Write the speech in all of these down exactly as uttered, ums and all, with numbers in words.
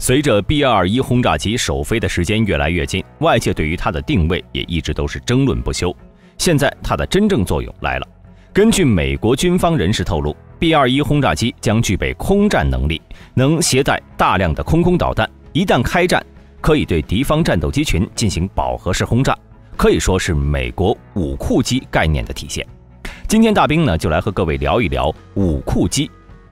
随着 B 二二一轰炸机首飞的时间越来越近，外界对于它的定位也一直都是争论不休。现在它的真正作用来了。根据美国军方人士透露 ，B 二二一轰炸机将具备空战能力，能携带大量的空空导弹，一旦开战，可以对敌方战斗机群进行饱和式轰炸，可以说是美国五库机概念的体现。今天大兵呢就来和各位聊一聊五库机。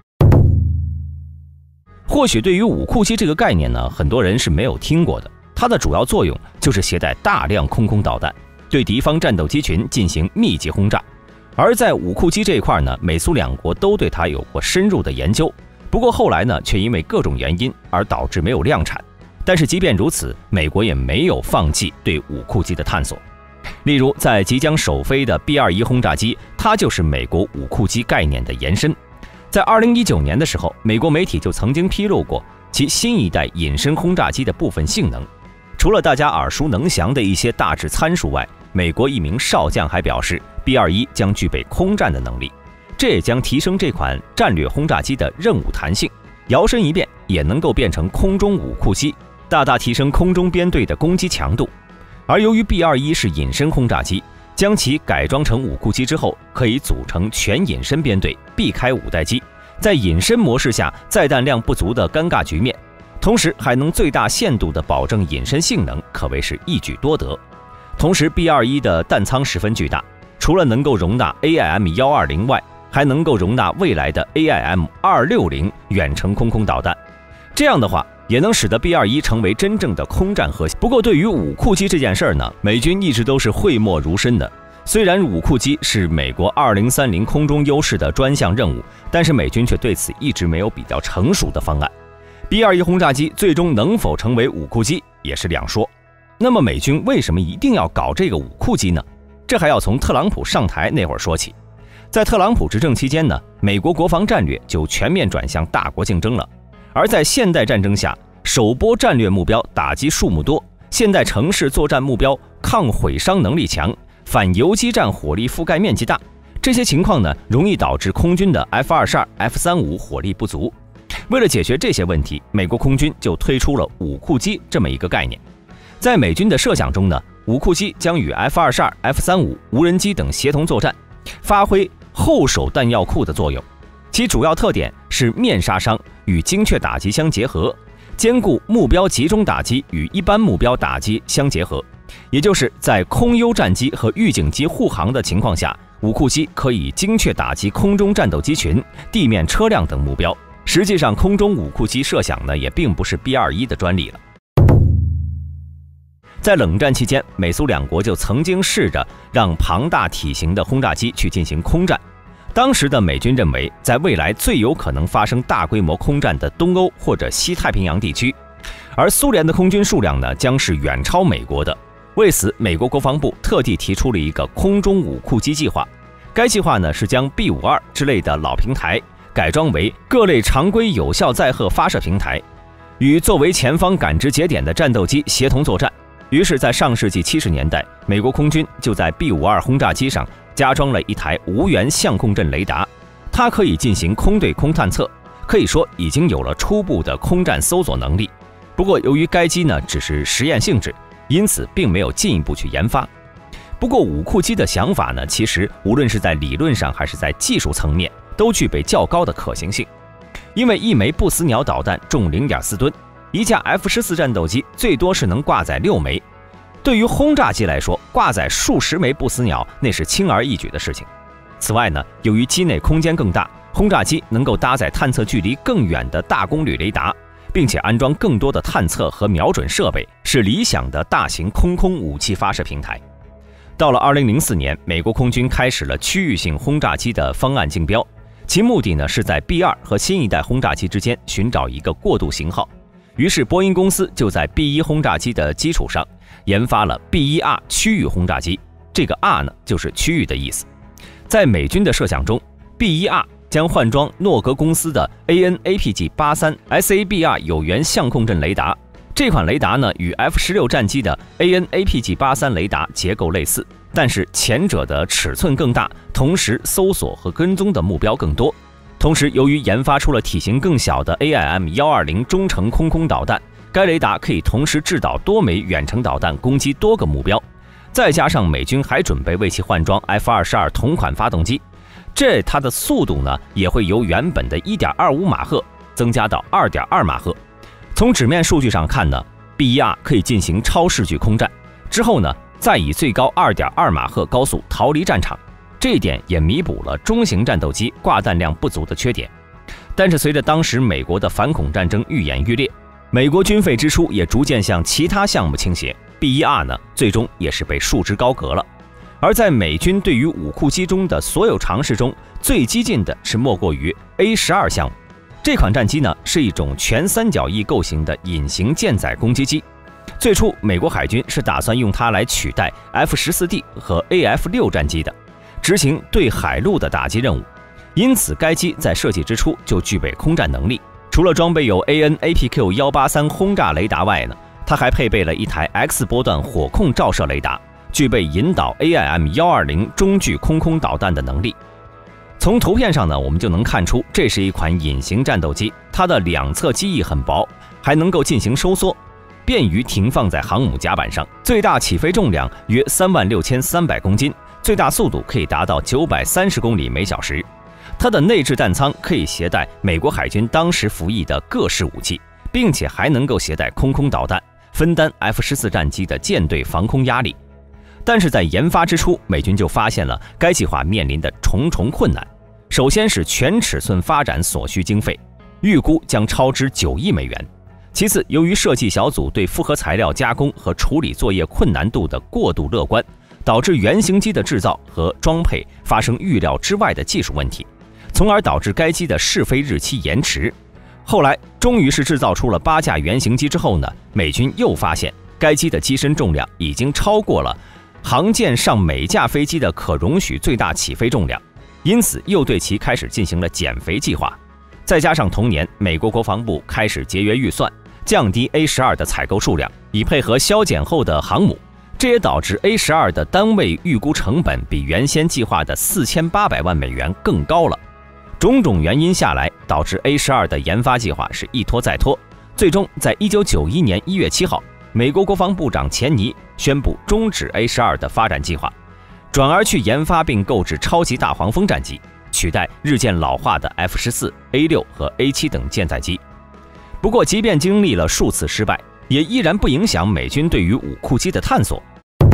或许对于五库机这个概念呢，很多人是没有听过的。它的主要作用就是携带大量空空导弹，对敌方战斗机群进行密集轰炸。而在五库机这一块呢，美苏两国都对它有过深入的研究，不过后来呢，却因为各种原因而导致没有量产。但是即便如此，美国也没有放弃对五库机的探索。例如，在即将首飞的 B 二二一轰炸机，它就是美国五库机概念的延伸。在二零一九年的时候，美国媒体就曾经披露过其新一代隐身轰炸机的部分性能。除了大家耳熟能详的一些大致参数外，美国一名少将还表示 B 二二一将具备空战的能力，这也将提升这款战略轰炸机的任务弹性，摇身一变也能够变成空中五库机，大大提升空中编队的攻击强度。而由于 B 二二一是隐身轰炸机，将其改装成五库机之后，可以组成全隐身编队，避开五代机，在隐身模式下载弹量不足的尴尬局面，同时还能最大限度地保证隐身性能，可谓是一举多得。同时 B 二二一的弹仓十分巨大，除了能够容纳 A I M 一二零外，还能够容纳未来的 A I M 二六零远程空空导弹，这样的话也能使得 B 二二一成为真正的空战核心。不过对于五库机这件事儿呢，美军一直都是讳莫如深的。虽然五库机是美国二零三零空中优势的专项任务，但是美军却对此一直没有比较成熟的方案。B 二二一轰炸机最终能否成为五库机也是两说。那么美军为什么一定要搞这个五库机呢？这还要从特朗普上台那会儿说起。在特朗普执政期间呢，美国国防战略就全面转向大国竞争了。而在现代战争下，首波战略目标打击数目多，现代城市作战目标抗毁伤能力强，反游击战火力覆盖面积大，这些情况呢，容易导致空军的 F 二十二、F 三十五火力不足。为了解决这些问题，美国空军就推出了五库机这么一个概念。在美军的设想中呢，五库机将与 F 二十二、F 三十五无人机等协同作战，发挥后手弹药库的作用。其主要特点是面杀伤与精确打击相结合，兼顾目标集中打击与一般目标打击相结合。也就是在空优战机和预警机护航的情况下，五库机可以精确打击空中战斗机群、地面车辆等目标。实际上，空中五库机设想呢，也并不是 B 二二一的专利了。在冷战期间，美苏两国就曾经试着让庞大体型的轰炸机去进行空战。当时的美军认为，在未来最有可能发生大规模空战的东欧或者西太平洋地区，而苏联的空军数量呢，将是远超美国的。为此，美国国防部特地提出了一个空中五库机计划。该计划呢，是将 B 五十二 之类的老平台改装为各类常规有效载荷发射平台，与作为前方感知节点的战斗机协同作战。于是，在上世纪七十年代，美国空军就在 B 五十二 轰炸机上加装了一台无源相控阵雷达，它可以进行空对空探测，可以说已经有了初步的空战搜索能力。不过，由于该机呢只是实验性质，因此并没有进一步去研发。不过，五库机的想法呢，其实无论是在理论上还是在技术层面，都具备较高的可行性。因为一枚不死鸟导弹重 零点四吨，一架 F 十四 战斗机最多是能挂载六枚。对于轰炸机来说，挂载数十枚不死鸟那是轻而易举的事情。此外呢，由于机内空间更大，轰炸机能够搭载探测距离更远的大功率雷达，并且安装更多的探测和瞄准设备，是理想的大型空空武器发射平台。到了二零零四年，美国空军开始了区域性轰炸机的方案竞标，其目的呢是在 B 二 和新一代轰炸机之间寻找一个过渡型号。于是波音公司就在 B 一 轰炸机的基础上研发了 B 一 R 区域轰炸机，这个 R 呢就是区域的意思。在美军的设想中， B 一 R 将换装诺格公司的 A N A P G 八十三 S A B R 有源相控阵雷达。这款雷达呢与 F 十六 战机的 A N A P G 八十三 雷达结构类似，但是前者的尺寸更大，同时搜索和跟踪的目标更多。 同时，由于研发出了体型更小的 A I M 一二零中程空空导弹，该雷达可以同时制导多枚远程导弹，攻击多个目标。再加上美军还准备为其换装 F 二十二同款发动机，这它的速度呢也会由原本的 一点二五马赫增加到 二点二马赫。从纸面数据上看呢 ，B 一 R 可以进行超视距空战，之后呢再以最高 二点二马赫高速逃离战场。这一点也弥补了中型战斗机挂弹量不足的缺点。但是随着当时美国的反恐战争愈演愈烈，美国军费支出也逐渐向其他项目倾斜 ，B 一 R 呢最终也是被束之高阁了。而在美军对于五库机中的所有尝试中，最激进的是莫过于 A 十二 项目。这款战机呢是一种全三角翼构型的隐形舰载攻击机。最初，美国海军是打算用它来取代 F 十四 D 和 A F 六 战机的，执行对海陆的打击任务。因此，该机在设计之初就具备空战能力。除了装备有 A N A P Q 一八三轰炸雷达外呢，它还配备了一台 X 波段火控照射雷达，具备引导 A I M 一二零中距空空导弹的能力。从图片上呢，我们就能看出这是一款隐形战斗机，它的两侧机翼很薄，还能够进行收缩，便于停放在航母甲板上。最大起飞重量约三万六千三百公斤，最大速度可以达到九百三十公里每小时。它的内置弹舱可以携带美国海军当时服役的各式武器，并且还能够携带空空导弹，分担 F 十四 战机的舰队防空压力。但是在研发之初，美军就发现了该计划面临的重重困难。首先是全尺寸发展所需经费，预估将超支九亿美元。其次，由于设计小组对复合材料加工和处理作业困难度的过度乐观，导致原型机的制造和装配发生预料之外的技术问题，从而导致该机的试飞日期延迟。后来，终于是制造出了八架原型机之后呢，美军又发现该机的机身重量已经超过了航舰上每架飞机的可容许最大起飞重量，因此又对其开始进行了减肥计划。再加上同年，美国国防部开始节约预算，降低 A 十二 的采购数量，以配合削减后的航母。这也导致 A 十二 的单位预估成本比原先计划的四千八百万美元更高了。种种原因下来，导致 A 十二 的研发计划是一拖再拖。最终，在一九九一年一月七号，美国国防部长钱尼宣布终止 A 十二 的发展计划，转而去研发并购置超级大黄蜂战机，取代日渐老化的 F 十四、A 六和 A 七等舰载机。不过，即便经历了数次失败，也依然不影响美军对于五库机的探索。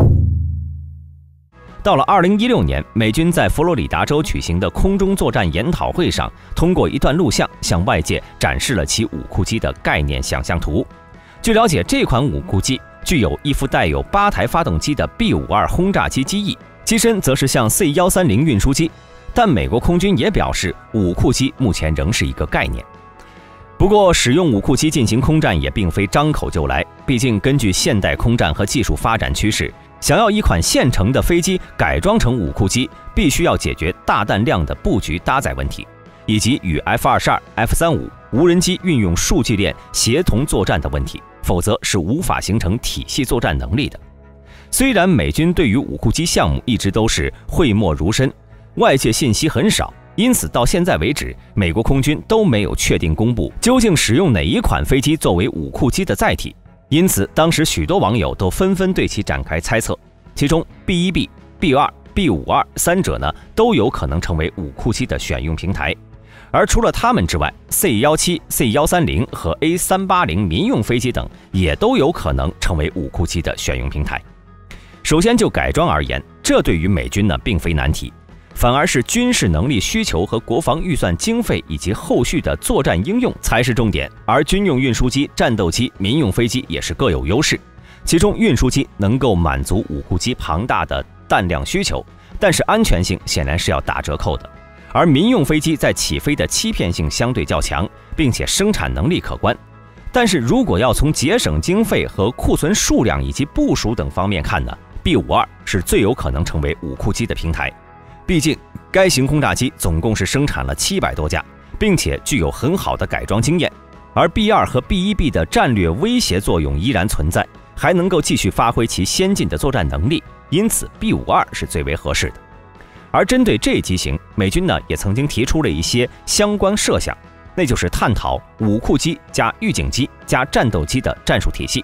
到了二零一六年，美军在佛罗里达州举行的空中作战研讨会上，通过一段录像向外界展示了其五库机的概念想象图。据了解，这款五库机具有一副带有八台发动机的 B 五十二 轰炸机机翼，机身则是像 C 一三零运输机。但美国空军也表示，五库机目前仍是一个概念。不过，使用五库机进行空战也并非张口就来，毕竟根据现代空战和技术发展趋势，想要一款现成的飞机改装成五库机，必须要解决大弹量的布局搭载问题，以及与 F 二十二、F 三十五 无人机运用数据链协同作战的问题，否则是无法形成体系作战能力的。虽然美军对于五库机项目一直都是讳莫如深，外界信息很少，因此到现在为止，美国空军都没有确定公布究竟使用哪一款飞机作为五库机的载体。因此，当时许多网友都纷纷对其展开猜测，其中 B 一 B、B 二、B 五十二 三者呢都有可能成为五库机的选用平台。而除了它们之外 ，C 一七、C 一三零和 A 三八零民用飞机等也都有可能成为五库机的选用平台。首先就改装而言，这对于美军呢并非难题，反而是军事能力需求和国防预算经费以及后续的作战应用才是重点。而军用运输机、战斗机、民用飞机也是各有优势，其中运输机能够满足五库机庞大的弹量需求，但是安全性显然是要打折扣的。而民用飞机在起飞的欺骗性相对较强，并且生产能力可观。但是如果要从节省经费和库存数量以及部署等方面看呢 ，B 五十二 是最有可能成为五库机的平台。毕竟，该型轰炸机总共是生产了七百多架，并且具有很好的改装经验。而 B 二 和 B 一 B 的战略威胁作用依然存在，还能够继续发挥其先进的作战能力，因此 B 五十二 是最为合适的。 而针对这一机型，美军呢也曾经提出了一些相关设想，那就是探讨五库机加预警机加战斗机的战术体系。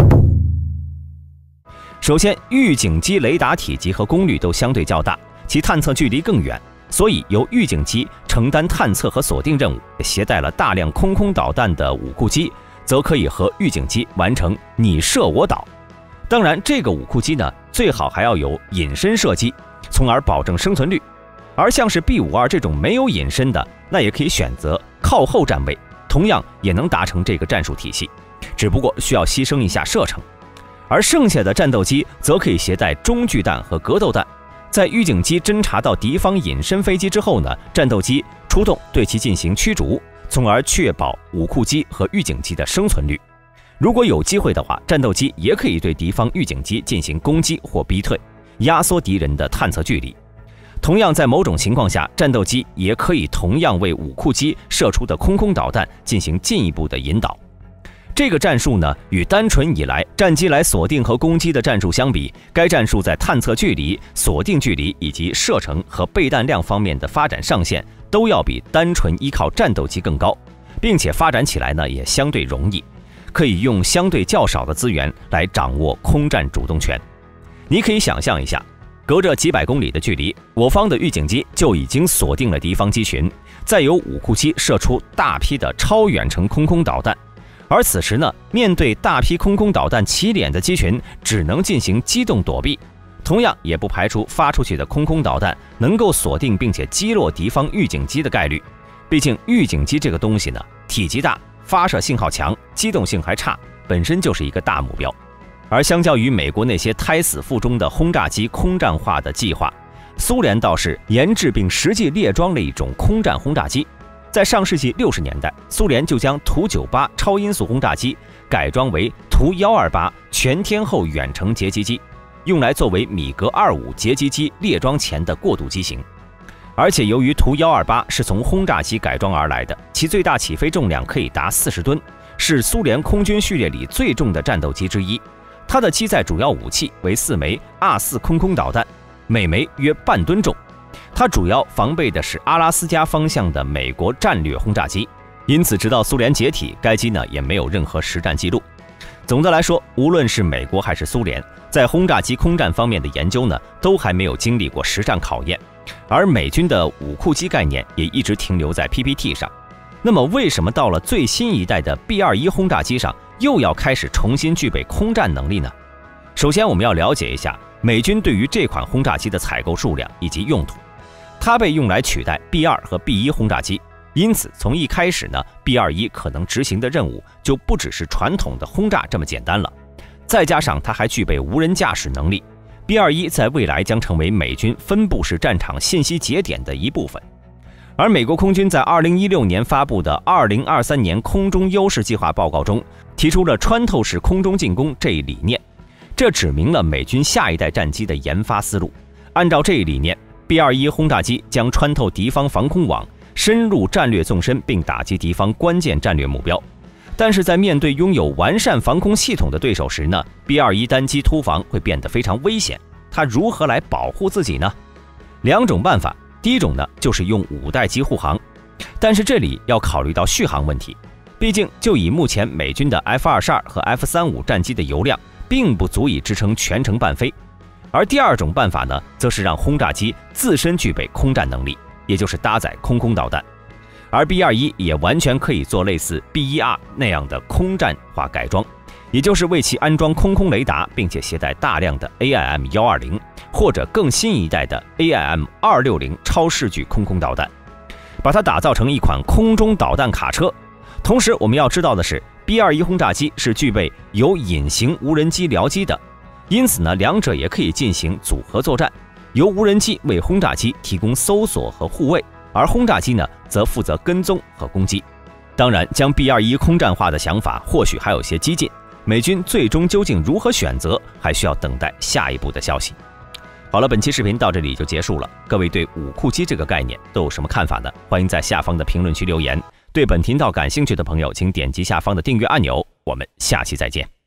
首先，预警机雷达体积和功率都相对较大，其探测距离更远，所以由预警机承担探测和锁定任务，携带了大量空空导弹的五库机则可以和预警机完成你射我导。当然，这个五库机呢，最好还要有隐身射击，从而保证生存率。而像是 B 五十二 这种没有隐身的，那也可以选择靠后站位，同样也能达成这个战术体系，只不过需要牺牲一下射程。而剩下的战斗机则可以携带中距弹和格斗弹，在预警机侦察到敌方隐身飞机之后呢，战斗机出动对其进行驱逐，从而确保五库机和预警机的生存率。如果有机会的话，战斗机也可以对敌方预警机进行攻击或逼退，压缩敌人的探测距离。同样，在某种情况下，战斗机也可以同样为五库机射出的空空导弹进行进一步的引导。这个战术呢，与单纯以来战机来锁定和攻击的战术相比，该战术在探测距离、锁定距离以及射程和备弹量方面的发展上限都要比单纯依靠战斗机更高，并且发展起来呢也相对容易，可以用相对较少的资源来掌握空战主动权。你可以想象一下，隔着几百公里的距离，我方的预警机就已经锁定了敌方机群，再由五库机射出大批的超远程空空导弹。而此时呢，面对大批空空导弹齐脸的机群，只能进行机动躲避，同样也不排除发出去的空空导弹能够锁定并且击落敌方预警机的概率。毕竟预警机这个东西呢，体积大，发射信号强，机动性还差，本身就是一个大目标。而相较于美国那些胎死腹中的轰炸机空战化的计划，苏联倒是研制并实际列装了一种空战轰炸机。在上世纪六十年代，苏联就将图九八超音速轰炸机改装为图一二八全天候远程截击机，用来作为米格二五截击机列装前的过渡机型。而且由于图一二八是从轰炸机改装而来的，其最大起飞重量可以达四十吨，是苏联空军序列里最重的战斗机之一。它的机载主要武器为四枚 R 四空空导弹，每枚约半吨重。它主要防备的是阿拉斯加方向的美国战略轰炸机，因此直到苏联解体，该机呢也没有任何实战记录。总的来说，无论是美国还是苏联，在轰炸机空战方面的研究呢，都还没有经历过实战考验。而美军的五库机概念也一直停留在 P P T 上。那么为什么到了最新一代的 B 二十一 轰炸机上，又要开始重新具备空战能力呢？首先我们要了解一下美军对于这款轰炸机的采购数量以及用途。它被用来取代 B 二 和 B 一 轰炸机，因此从一开始呢 B 二十一 可能执行的任务就不只是传统的轰炸这么简单了。再加上它还具备无人驾驶能力， B 二十一 在未来将成为美军分布式战场信息节点的一部分。而美国空军在二零一六年发布的二零二三年空中优势计划报告中，提出了穿透式空中进攻这一理念，这指明了美军下一代战机的研发思路。按照这一理念， B 二十一 轰炸机将穿透敌方防空网，深入战略纵深，并打击敌方关键战略目标。但是在面对拥有完善防空系统的对手时呢 ，B 二十一 单机突防会变得非常危险。它如何来保护自己呢？两种办法。第一种呢，就是用五代机护航，但是这里要考虑到续航问题，毕竟就以目前美军的 F 二十二 和 F 三十五 战机的油量，并不足以支撑全程伴飞。而第二种办法呢，则是让轰炸机自身具备空战能力，也就是搭载空空导弹。而 B 二十一 也完全可以做类似 B 一 R 那样的空战化改装，也就是为其安装空空雷达，并且携带大量的 A I M 一二零。或者更新一代的 A I M 二六零超视距空空导弹，把它打造成一款空中导弹卡车。同时我们要知道的是 B 二十一 轰炸机是具备有隐形无人机僚机的，因此呢，两者也可以进行组合作战，由无人机为轰炸机提供搜索和护卫，而轰炸机呢则负责跟踪和攻击。当然，将 B 二十一 空战化的想法或许还有些激进，美军最终究竟如何选择，还需要等待下一步的消息。好了，本期视频到这里就结束了。各位对五库机这个概念都有什么看法呢？欢迎在下方的评论区留言。对本频道感兴趣的朋友，请点击下方的订阅按钮。我们下期再见。